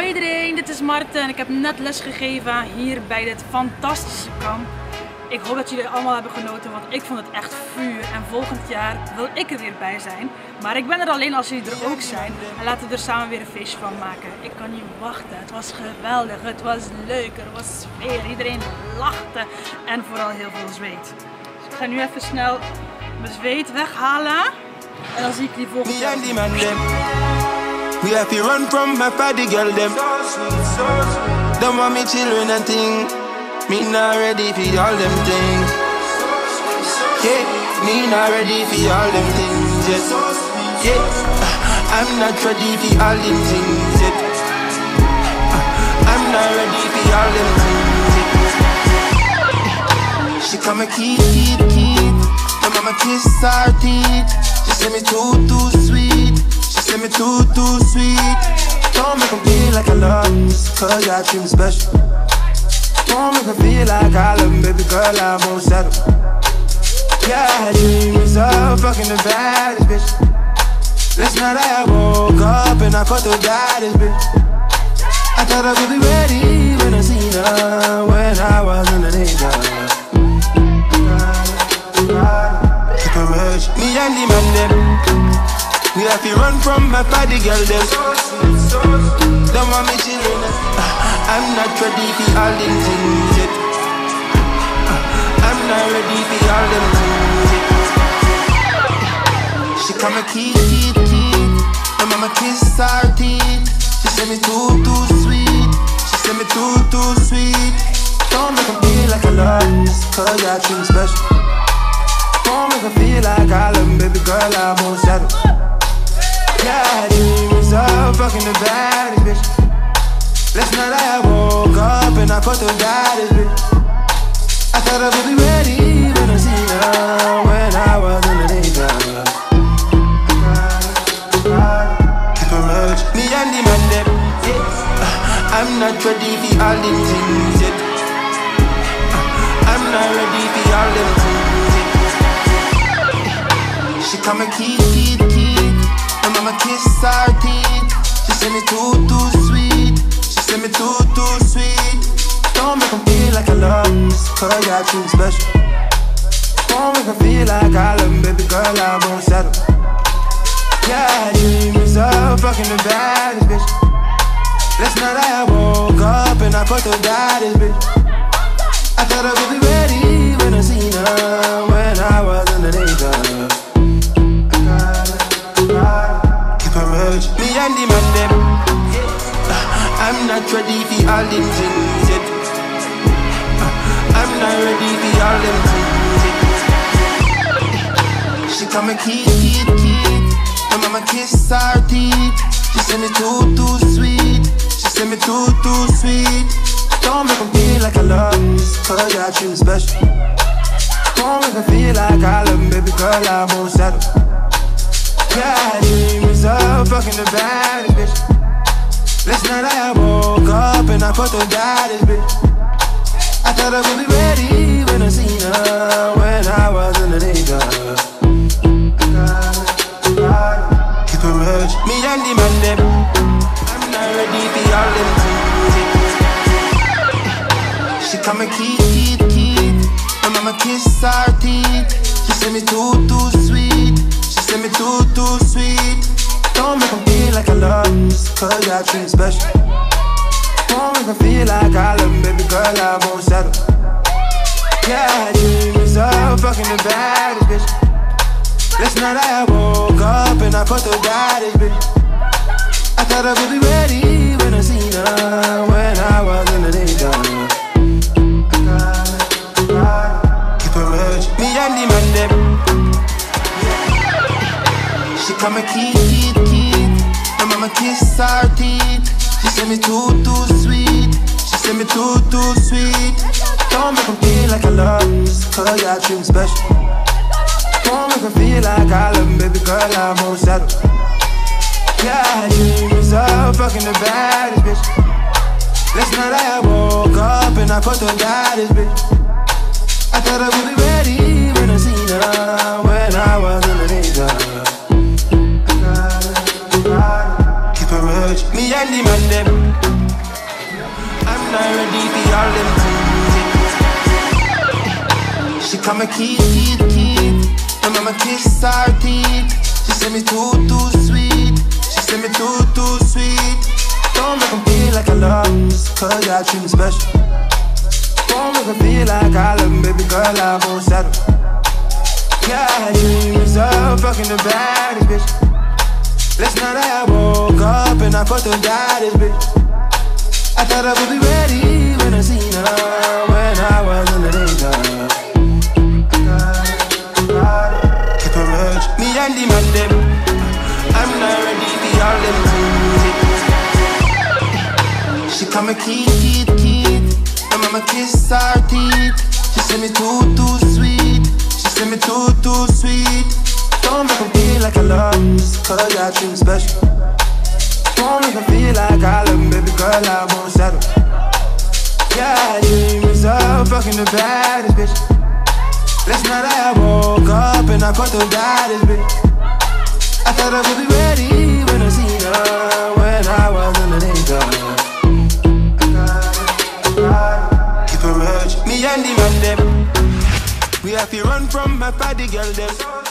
Hoi iedereen, dit is Marten en ik heb net les gegeven hier bij dit fantastische kamp. Ik hoop dat jullie allemaal hebben genoten, want ik vond het echt vuur en volgend jaar wil ik er weer bij zijn. Maar ik ben er alleen als jullie er ook zijn en laten we er samen weer een feestje van maken. Ik kan niet wachten, het was geweldig, het was leuk, er was sfeer, iedereen lachte en vooral heel veel zweet. Dus ik ga nu even snel mijn zweet weghalen en dan zie ik jullie volgend jaar. We have to run from my party girl them. Don't want me children and thing. Me not ready for all them things. Yeah, me not ready for all them things yet. Yeah, I'm not ready for all them things yet. I'm not ready for all them things yet. She come and keep. My mama kiss her teeth. She say me too sweet. Say me too sweet. Don't make me feel like I love you, cause I treat me special. Don't make me feel like I love you, baby girl, I won't settle. Yeah, I dream is up, fucking the baddest bitch. Last night I woke up and I caught the baddest bitch. I thought I would be ready when I seen her, when I was underneath her. Keep her rich, me and the man them. We have to run from my party girl them. Don't want me children. I'm not ready for all them things yet. I'm not ready for all them things yet. She come and keep. My mama kiss her teeth. She say me too sweet. She say me too sweet. Don't make me feel like I love you, cause I treat me special. Don't make me feel like I love you, baby girl, I won't settle. Yeah, I dream is up, fucking the baddest bitch. Last night I woke up and I caught the baddest bitch. I thought I would be ready when I seen her, when I was underneath her. Keep her merged, me and the man them. I'm not ready for all them things yet. I'm not ready for all them things yet. She come and keep. My mama kiss her teeth. She say me too sweet. She say me too sweet. Don't make me feel like I love you, cause I treat me special. Don't make me feel like I love you, baby girl, I won't settle. Yeah, I dream is up, fucking the baddest bitch. Last night I woke up and I caught the baddest bitch. I thought I would be ready when I seen her, when I was underneath her. Me and the man them. I'm not ready for all them things yet. I'm not ready for all them things yet. She come and keep. My mama kiss her teeth. She say me too sweet. She say me too sweet. Don't make me feel like I love you, cause I treat me special. Don't make me feel like I love you, baby girl, I won't settle. Yeah, I dream is up, fucking the baddest bitch. Last night I woke up and I caught the baddest bitch. I thought I would be ready when I seen her, when I was underneath her. Keep her rich, me and the man them. I'm not ready for all them things. She come and keep. My mama kiss her teeth. She say me too sweet. Say me too sweet. Don't make me feel like I love you, cause I treat me special. Don't make me feel like I love you, baby girl, I won't settle. Yeah, I dream is up, fucking the baddest bitch. Last night I woke up and I caught the baddest bitch. I thought I would be ready when I seen her, when I was underneath her. Keep her rich, me and the man them. She come and keep. My mama kiss her teeth. She say me too sweet. She say me too sweet. Don't make me feel like I love you, cause I treat me special. Don't make me feel like I love you, baby girl, I won't settle. Yeah, I dream is up, fucking the baddest bitch. Last night I woke up and I caught the baddest bitch. I thought I would be ready when I seen her, when I was underneath her. Keep her rich, me and the man them. not ready for all them things. She come and keep. And mama kiss her teeth. She say me too sweet. She say me too sweet. Don't make them feel like I love them, cause I treat me special. Don't make them feel like I love them, baby girl, I won't settle. Yeah, I dreams of fucking the baddest bitch. Last night I woke up and I fucked the baddest bitch. I thought I would be ready when I seen her, when I was in the daytime. Keep her urge, me and the man them. I'm not ready for all them things. She come and keep. And mama kiss her teeth. She say me too sweet. She say me too sweet. Don't make them feel like I love them, cause I treat me special. Don't make them feel like I love them, baby girl, I won't settle. Yeah, I dreams of fucking the baddest bitch. Last night I woke up and I caught the baddest bitch. I thought I would be ready when I seen her, when I was in the daytime. Keep her urge, me and the man them. We have to run from my party girl them.